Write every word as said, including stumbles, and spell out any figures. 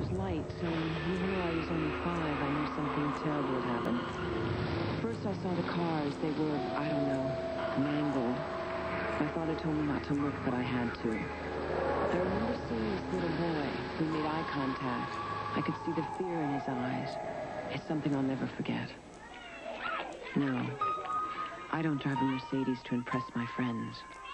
those lights, and even though I was only five, I knew something terrible had happened. First I saw the cars. They were, I don't know, mangled. My father told me not to look, but I had to. I remember seeing this little boy. We made eye contact. I could see the fear in his eyes. It's something I'll never forget. No, I don't drive a Mercedes to impress my friends.